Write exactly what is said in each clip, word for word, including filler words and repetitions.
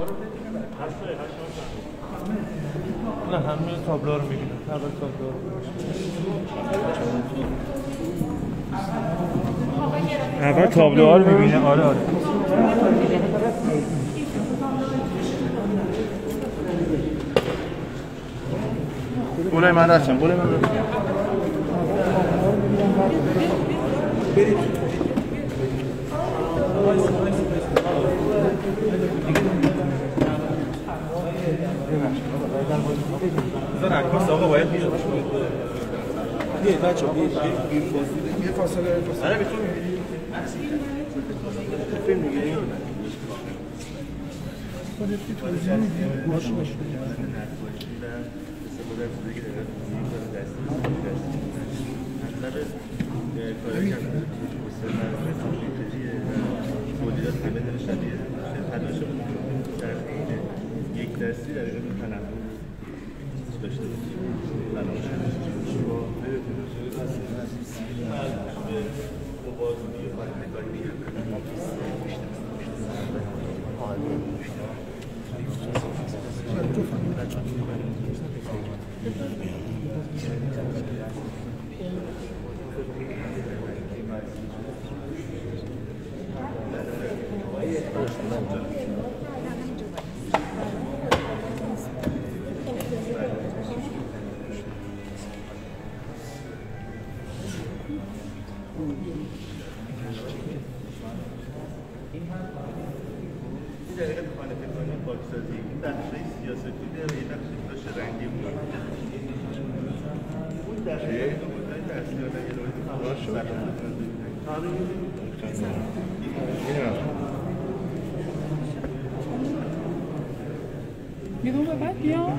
نه همه تابلو رو میبینم. هر وقت تابلو رو اول تابلوها رو میبینه. آره آره بوله من رفتم بوله من رفتم بزن عکاس آقا باید بیاد بیاید بچه ها بیاید یه فاصله فاصله آره بیتون فیلم میگیریم خودت که توضیح میدیم باش باش تولیدات همه داره شبیه تلاش در حین یک درسی در این تنظیم داشته باشیم یه دو به بعد بیام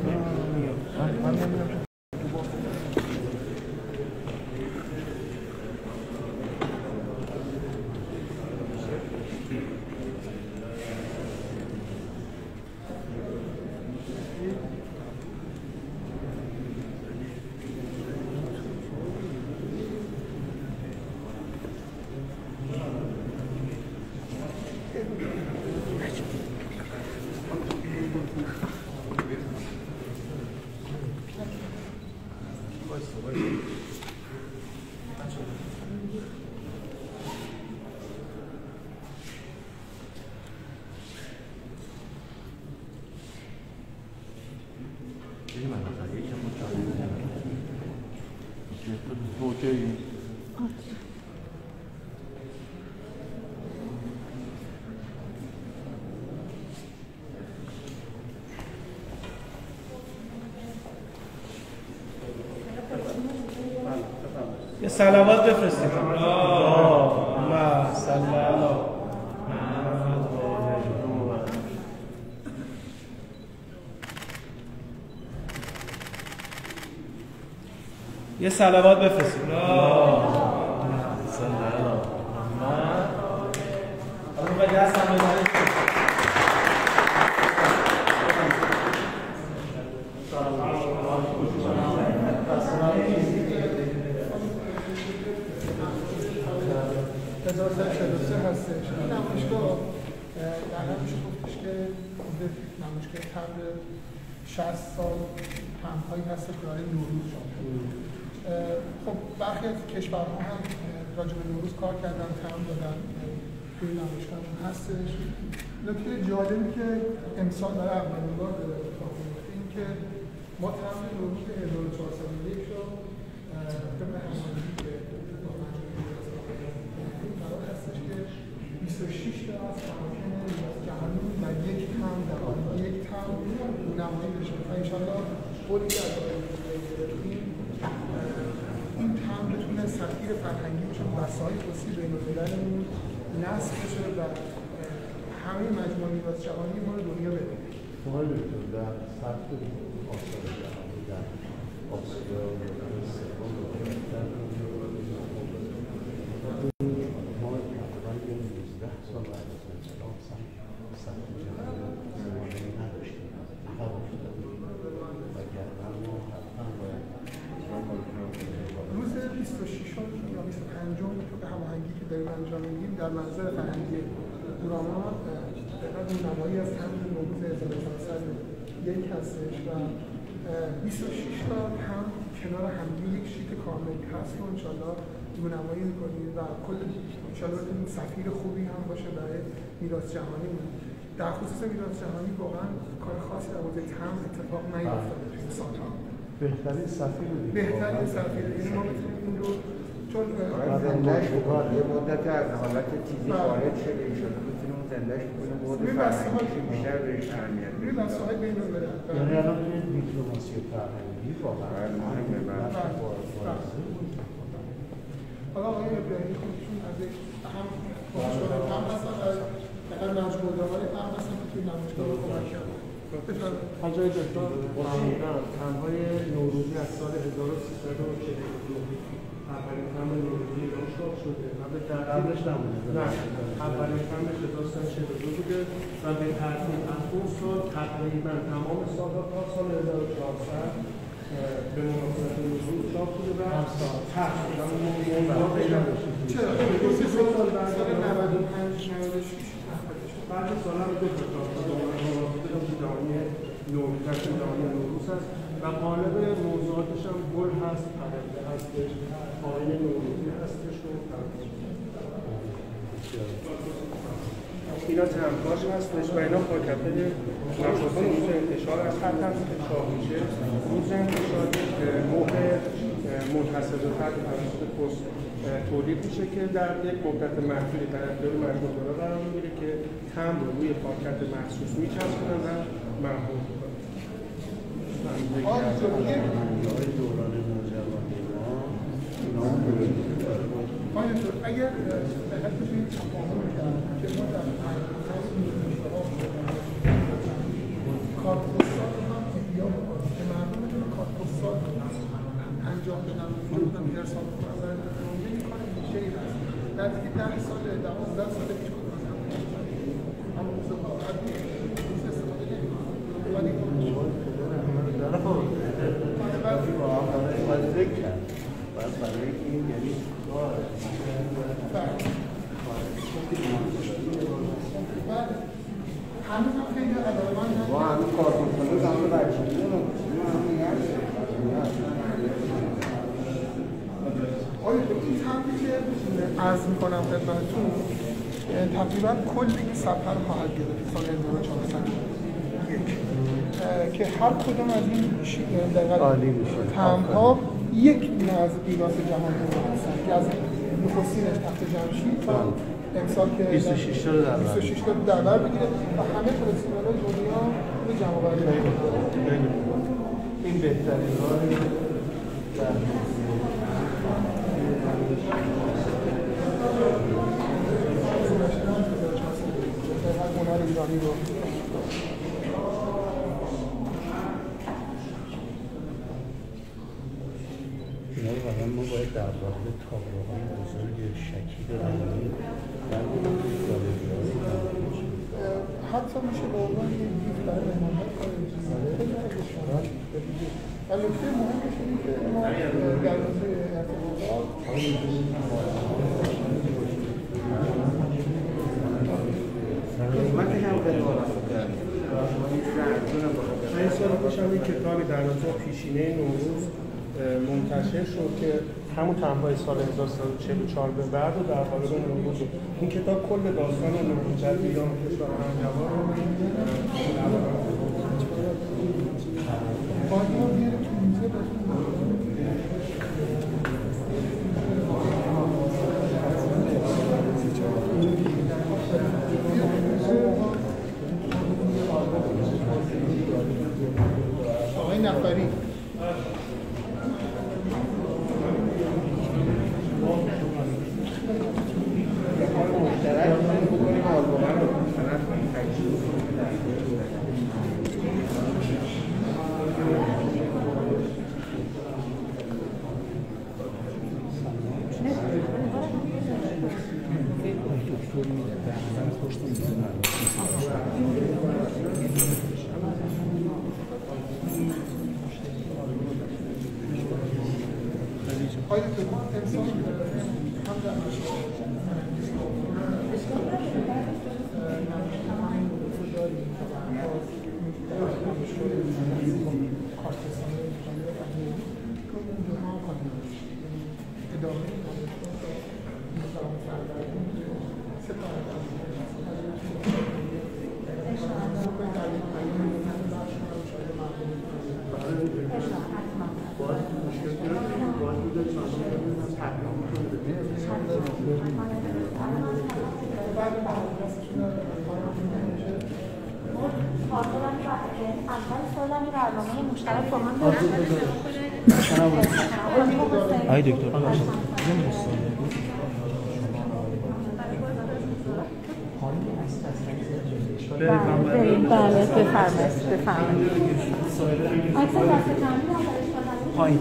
یه صلوات بفرستید. اللهم صل علی یه صلوات بفرستید. اللهم صل علی محمد. الان به دست هم بزنید. هزار و سیصد و سه هستش. نمایشگاه در نمیشه گفتش که نمایشگاه قبل شصت سال تمپایی هست که برای نوروز شد. خب برخی از کشورها هم راجع به نوروز کار کردن، تم دادن، توی نمایشگاه هستش. نکته جالبی که امسال برای اولین بار به اتفاق میفته این که ما تم نوروز هزار و چهارصد و یک رو طبق هماهنگی که قرار هستش که بیست و شش تا از اماکن ریاض جهانی و یک تم در آن یک تم نمایی بشه و انشاءالله قولی که از آقای گرفتیم این تم بتونه سفیر فرهنگی بشه، وسایل وسیع بین‌المللمون نصب بشه و همه مجموعه میراث جهانی ما رو دنیا ببینه. آقای دکتر در سطح آثار جهانی در آسیا و استقبال ما تقریبا نوزده سال بعد از انقلاب سطح جهانی زمانه‌ای نداشتیم، عقب افتادیم وگرنه ما حتما باید روز بیست و ششم یا بیست و پنجم طبق هماهنگی که داریم انجام میدیم در منظر فرهنگی هورامان رونمایی از تمر نوروز هزار و چهارصد و یک هستش و بیست و شش تا هم کنار همدیگه یک شیت کامل هست رو انشالله رونمایی میکنیم و کل انشالله بتونیم سفیر خوبی هم باشه برای میراث جهانی. در خصوص میراث جهانی واقعا کار خاصی در مورد تمر اتفاق نیفتاده تو این سالها. بهترین سفیر رو دیگه بهترین سفیر یعنی ما بتونیم این رو چون زندهش بکار یه مدت از حالت چیزی خارج شده ایشالا میتونیم زندهش بکنیم بود فرهنگی بیشتر بهش اهمیت روی بساهای بین الملل یعنی الان توی دیپلماسی فرهنگی واقعا مهمه. حالا آقای ابراهیمی خودشون ازش هم باشگاه هم هستن و مجموعه دارای هم هستن که توی نمایشگاه رو کمک کردن. حاجای دکتر فرمودن تمهای نوروزی از سال هزار و سیصد و چهل و دو اولین تم نوروزی ایران شروع شده و به قبلش نبوده؟ نه، اولین تمش هزار و سیصد و چهل و دو بوده و به ترتیب از اون سال تقریبا تمام سالها تا سال هزار و چهارصد به مناسبت نوروز چاپ شده و تقریبا موضوعات پیدا بشه. چرا؟ دو سه سال بعد سال نود و پنج نود و شش بعد سال هم دو تا چاپ شده مناسبت جهانی نوروز جهانی نوروز هست و قالب موضوعاتش هم گل هست، پرنده هستش، آیین نوروزی هستش و اینا تمپاژ هستش و اینا خاطره نقاشی روز انتشار از خط هست که چاپ میشه. روز انتشار موقع منحصر به فرد توسط پست تولید میشه که در یک مدت محدودی در اختیار مجموعه‌دارا قرار میگیره که تمر رو روی پاکت مخصوص میچسبونن و محفوظ میکنن. آقای دوران نوجوانی ما آیا تو اگر دقت بکنید تفاهم کرد که ما در کارت پستال رو هم احیا بکنیم که مردم بتونن کارت پستال انجام بدن و بتونن ارسال بکنن برای مردم این کار ویژه‌ای هست. نزدیک ده سال دوازده سال پیش بود مثلا اما موضوع باید روز استفاده نمی‌کنم ولی باید ذکر کرد باید برای این یعنی بعد هنوز هم خیلی علاقه‌مند ما هنوز کارتون کنه زمان بچگی رو آیا این تمری که عرض میکنم خدمتتون تقریبا کل این سفر خواهد گرفت سال هزار و چهارصد و یک که هر کدوم از این تمرها یک دونه از میراث جهانی رو هستن که از نخستینش تخت جمشید تا امسال که بیست و شش تا رو در بیست و شش تا رو در بر بگیره و همه فستیوال‌های دنیا رو جمع‌آوری می‌کنه. این بهترین راه هنر ایرانی رو اینا رو واقعا ما باید در واقع تابلوهای بزرگ شکیل رنگی در حتی میشه به عنوان یک گیف برای مهمان‌های خارجی خیلی ارزش داره. و نکته مهمش اینه که ما در رابطه ارتباطات قیمتش هم خیلی بالا شده. این سال پیش هم یک کتابی در رابطه با پیشینه نوروز منتشر شد که همون تمهای سال هزار و سیصد و چهل و چهار به بعد و در قالب نوروز این کتاب کل داستان نوروز در ایران و کشور همجوار رو باید ما بیاره تو موزه بهتون آقای نفری آیا که ما امسال هم در کارتستان که اونجا ما خواهیم ادامه نظام سردرگم سه تا اول سالم برنامه مشترک با هم دارم. آی دکتر بله بفرمایید بفرمایید. عکس دست جمعی هم پایین.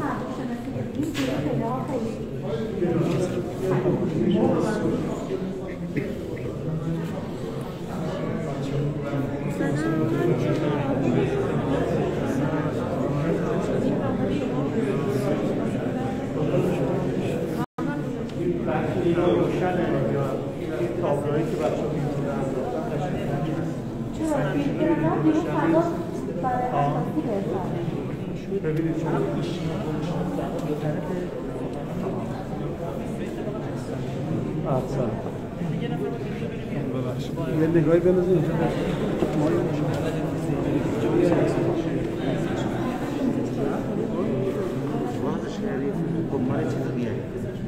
تابلوهایی که بچه‌ها می‌بینن چرا فیلم دیگه فضا برای اساسی بهتره. ببینید شما احسن یه نگاهی بندازید واسه شریف دنبال چیز میاد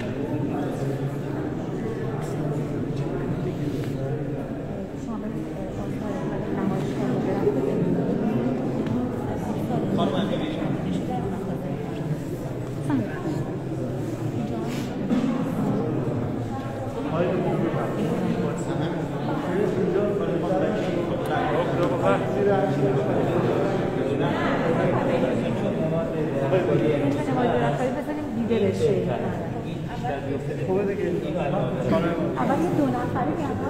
اول یه دو نفری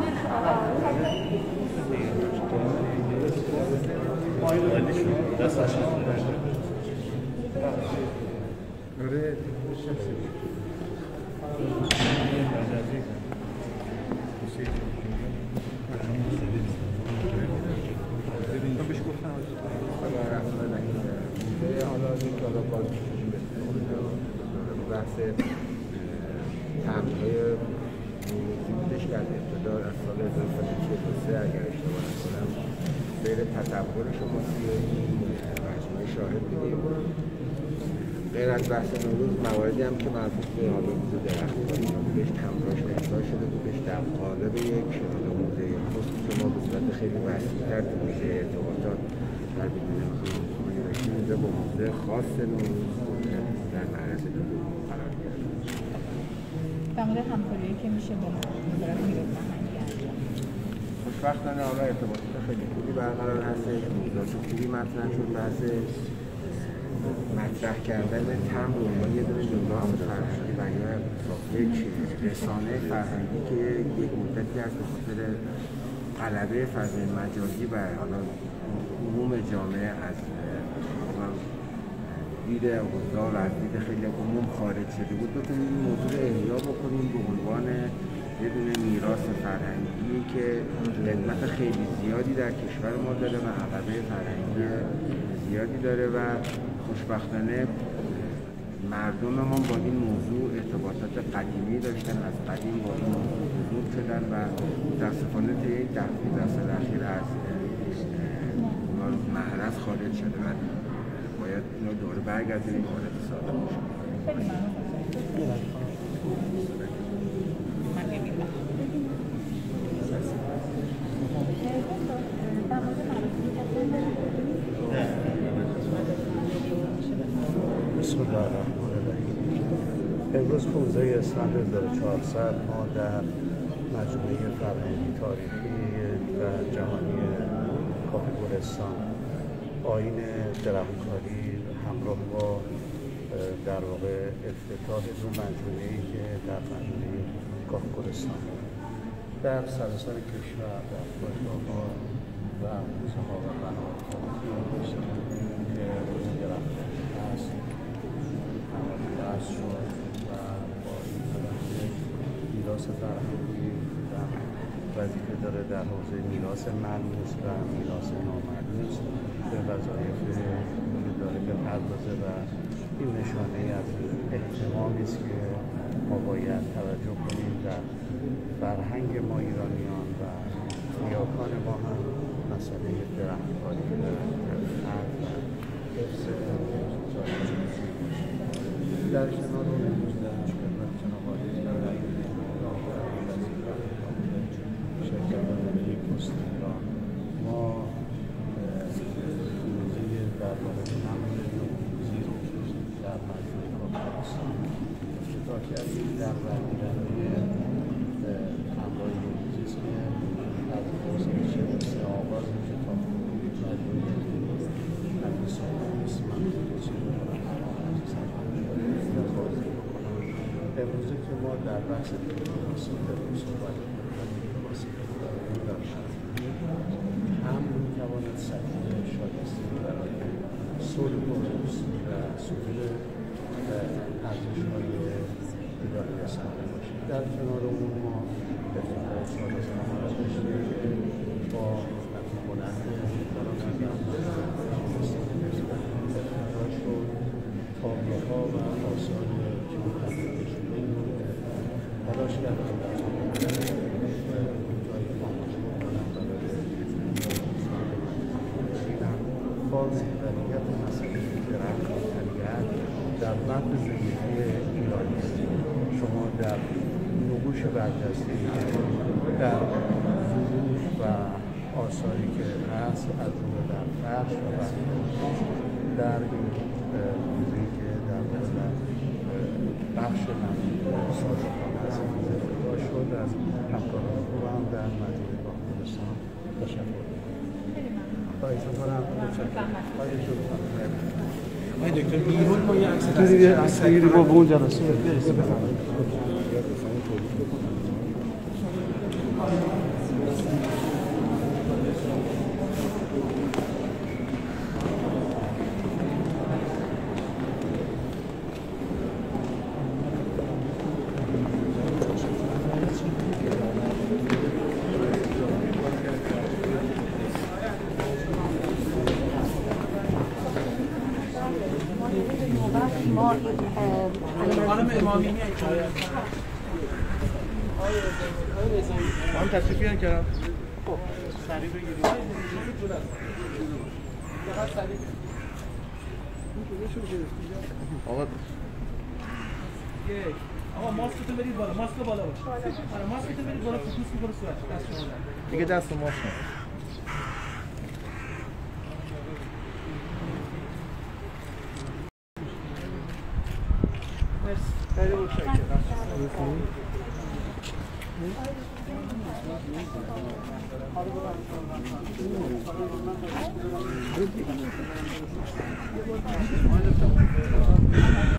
بحث تمرین‌های موزی بودش که از ابتدا از سال هزار و سیصد و چهل و سه اگر اشتباه نکنم سیر تطور شما توی این مجموعه شاهد بودیم. غیر از بحث نوروز مواردی هم که مربوط به حالا روز درختکاری بودش تمراش احضار شده بودش در قالب یک موزه پست که ما به صورت خیلی وسیع‌تر تو موزه ارتباطات در بیماری داشتیم اینجا با موزه خاص نوروز در معرض حضور قرار گرفت. در مورد همکاری‌هایی که میشه با وزارت نیروی فرهنگی انجام خوشبختانه حالا ارتباطات خیلی خوبی برقرار هستش، موضوعات خوبی مطرح شد. بحث مطرح کردن تمبر به عنوان یه دونه جمله فرهنگی و یا یک رسانه فرهنگی که یک مدتی از به خاطر غلبه فضای مجازی و حالا عموم جامعه از دید اوضاع و از دید خیلی عموم خارج شده بود، بتونیم این موضوع رو احیا بکنیم به عنوان یه دونه میراث فرهنگی که قدمت خیلی زیادی در کشور ما داره و عقبه فرهنگی زیادی داره و خوشبختانه مردم ما با این موضوع ارتباطات قدیمی داشتن، از قدیم با این موضوع بزرگ شدن و متاسفانه طی این ده پانزده سال اخیر از معرض خارج شده و باید اینا دوباره برگردیم به حالت ساده باشه. بسم الله الرحمن الرحیم. امروز پانزده اسفند هزار و چهارصد ما در مجموعه فرهنگی تاریخی و جهانی کاخ گلستان آیین درختکاری همراه با در واقع افتتاح دو مجموعه‌ای که در مجموعه کاخ گلستان در سراسر کشور در پایگاه‌ها و موزه‌ها و بناها که درختکاری هست شد و با این طبقه میراث فرهنگی و وظیفه داره در حوزه میراث ملموس و میراث ناملموس به وظایف و این نشانه از احتمامی است که ما باید توجه کنیم در فرهنگ ما ایرانیان و نیاکان ما هم مسئله درختکاری فرد و حفظ در کنار اون خدمت جناب عالی شرکت ملی پست ایران ما موضوع در مورد نمای نوروزی رو در مجموعه کاپیتان افتتاح کردیم در برگیرنده انواع نوروزی است که از هزار و سیصد و چهل و سه آغاز میشه تا مجموعه همین سال بیست من توصیه میکنم امروزه که ما در بحث دیپلماسی داریم صحبت میکنیم دیپلماسی داریم هم میتواند سبیل شایسته برای صلح خصوص و صلح ارزش‌های ایرانی اسلامی باشیم. در کنار اون ما افتتاح سال اسلامی را داشتیم که با بلند افتتاح شد. تابلوها و آثار که متعلق شده تلاش کردن در جای آماده بکنم برای دیدن باز ولیت مسئله درخت و طبیعت در متن زندگی ایرانی است. شما در نقوش برجسته در ظروف و آثاری که هست از جمله در فرش و در این موضوعی که در مورد بخش من سازخانه هست افتتاح شد از همکاران خوب هم در مجموعه باغ‌گلستان تشکر خواهش می‌کنم. آقای دکتر بیرون ما یه عکس تصویری با اون جلسه برسیم بفرمایید. خانم امامی میایید هم تشریف بیان کردم. خب سریع بگیریم. آقا آقا ماسکتو برید بالا، ماسک بالا باشه. آره ماسکتو برید بالا، فوکوس می‌کنه صورت. دست شما دیگه دست ماسک. خیلی متشکرم.